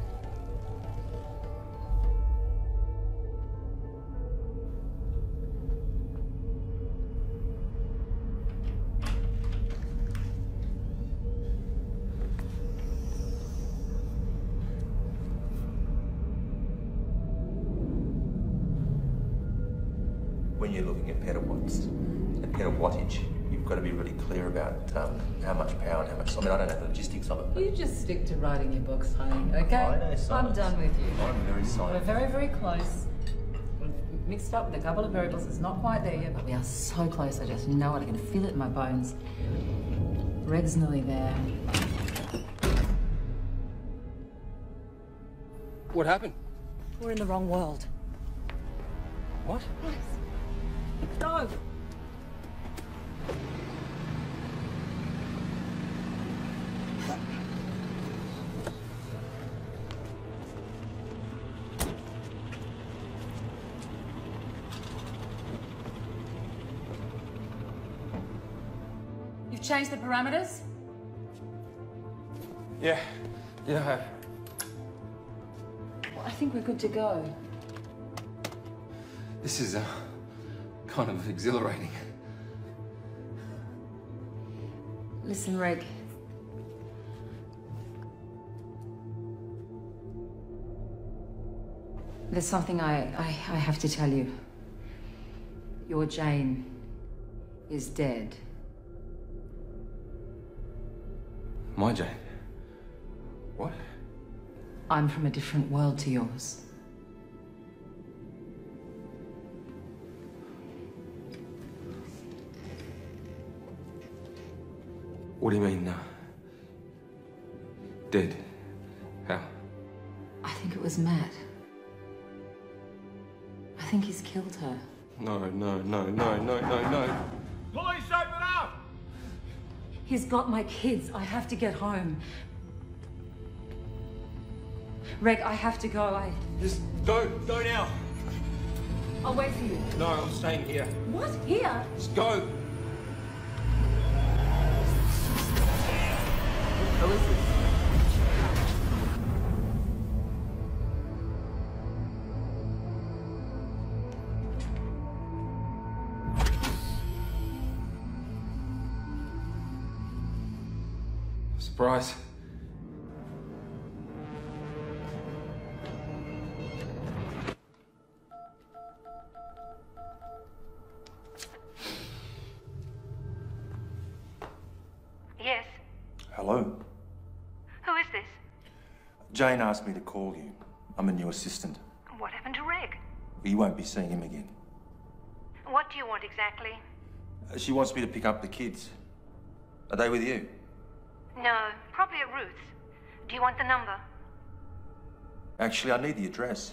When you're looking at petawatts and petawattage, you've got to be really clear about um, how much power and how much... I mean, I don't know the logistics of it. But
You just stick to writing your books, honey, okay?
I know
I'm
science.
done with you.
I'm very
We're
silent.
very, very close. We've mixed up with a couple of variables. It's not quite there yet, but we are so close. I just know it. I can feel it in my bones. Reg's nearly there.
What happened?
We're in the wrong world.
What?
No! You've changed the parameters?
Yeah. Yeah, I have.
Well, I think we're good to go.
This is uh, kind of exhilarating.
Listen, Reg. There's something I, I, I have to tell you. You're Jane.
is dead.
My Jane? What?
I'm from a different world to yours.
What do you mean, uh, dead? How?
I think it was Matt. I think he's killed her.
No, no, no, no, no, no, no.
Police, open up!
He's got my kids. I have to get home. Reg, I have to go. I...
Just go, go now.
I'll wait for you.
No, I'm staying here.
What? Here?
Just go.
Who is this?
Surprise.
Yes.
Hello.
Who is this?
Jane asked me to call you. I'm a new assistant.
What happened to Reg?
You won't be seeing him again.
What do you want exactly?
Uh, She wants me to pick up the kids. Are they with you?
No, probably at Ruth's. Do you want the number?
Actually, I need the address.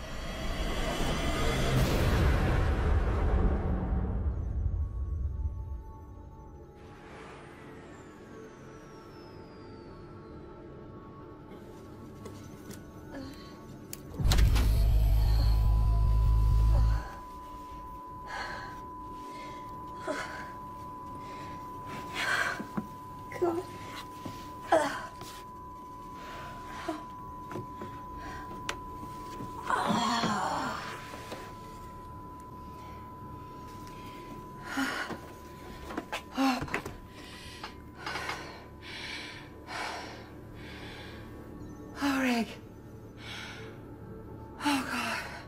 God.
Oh, Reg. Oh, God.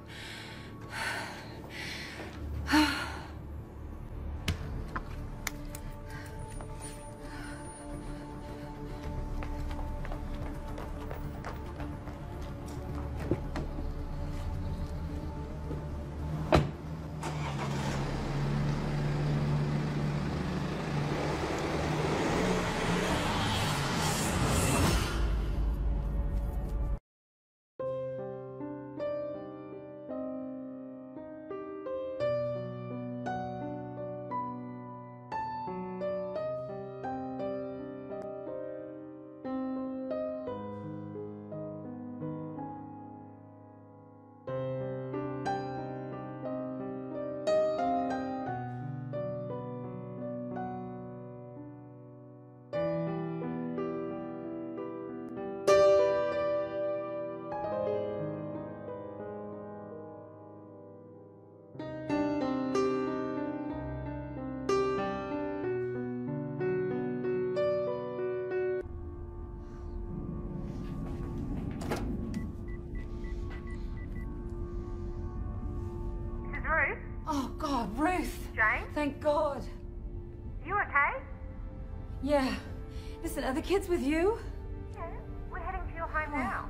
Oh, God, Ruth.
Jane?
Thank God.
You okay?
Yeah. Listen, are the kids with you?
Yeah, we're heading to your home now.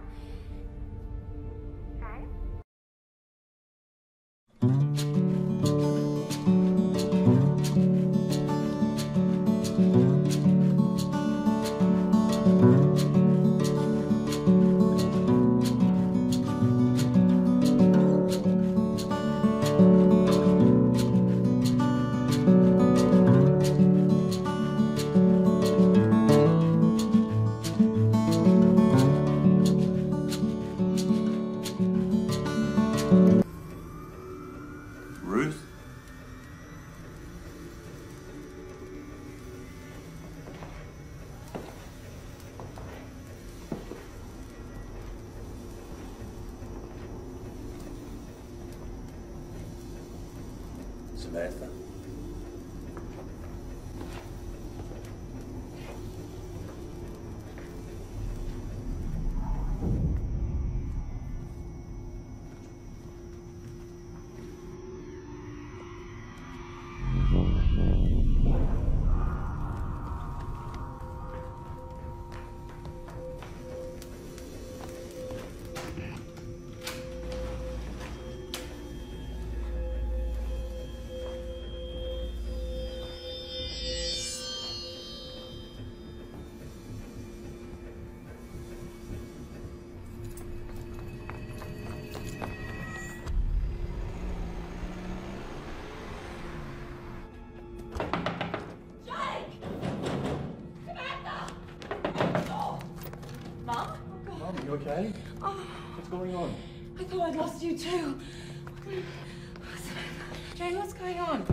Jane?
Ruth? Samantha?
Mum, you okay?
Oh,
What's going on?
I thought I'd lost you too. Jane, what's going on?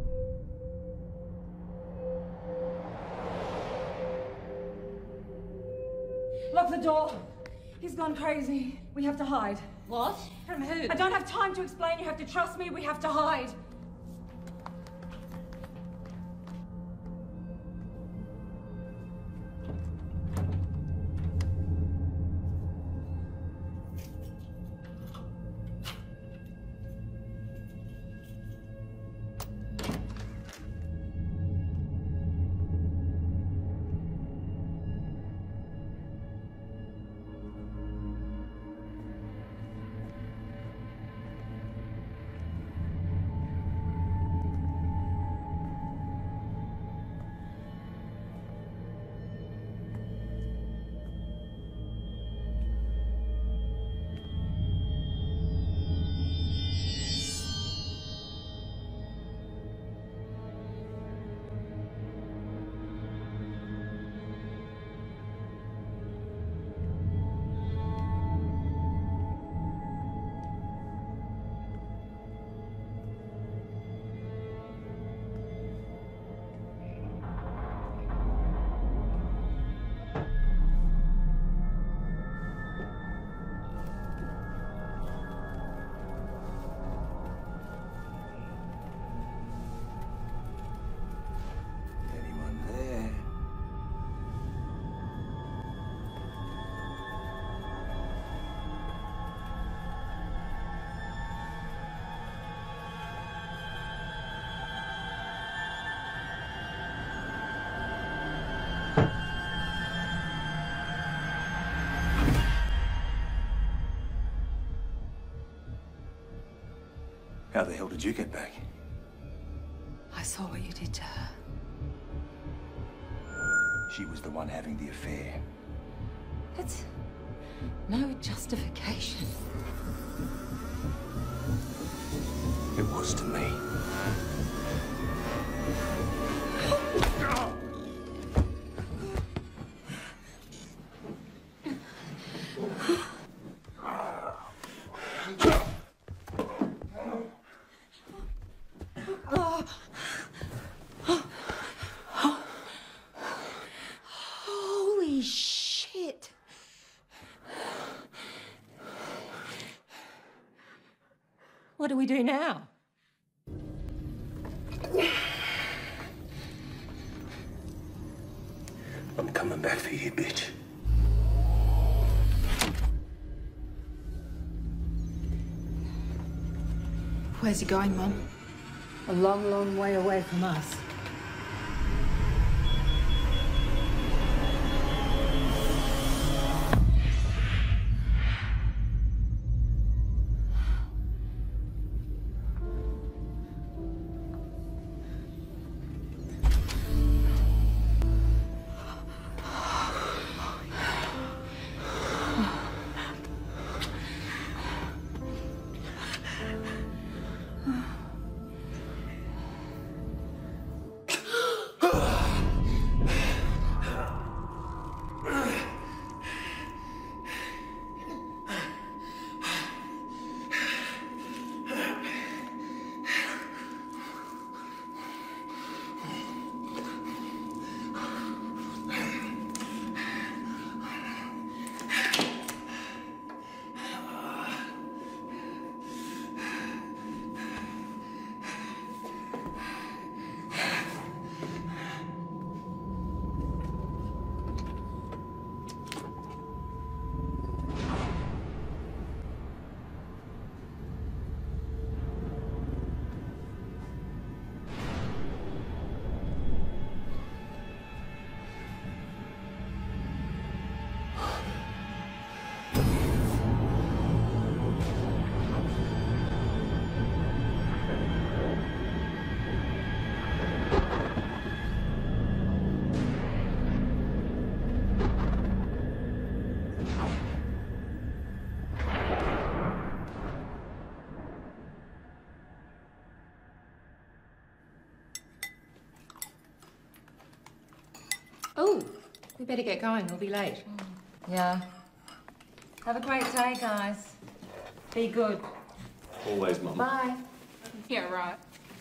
Lock the door. He's gone crazy. We have to hide.
What?
From who? I don't have time to explain. You have to trust me. We have to hide.
How the hell did you get back?
I saw what you did to her.
She was the one having the affair.
That's no justification.
It was to me.
Holy shit. What do we do now?
I'm coming back for you, bitch.
Where's he going, Mum?
A long, long way away from us.
Oh, we better get going. We'll be late.
Yeah. Have a great day, guys. Be good.
Always, Mum.
Bye.
Yeah, right.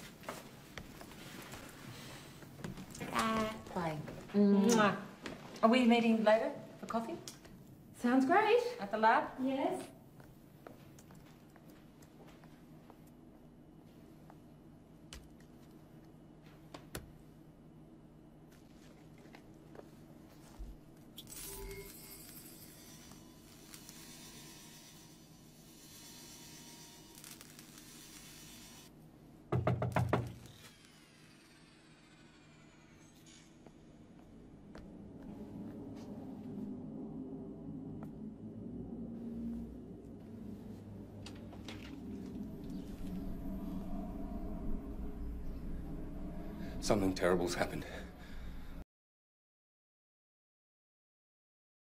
Bye. Mwah. Are we meeting later for coffee?
Sounds great.
At the lab?
Yes.
Something terrible's happened.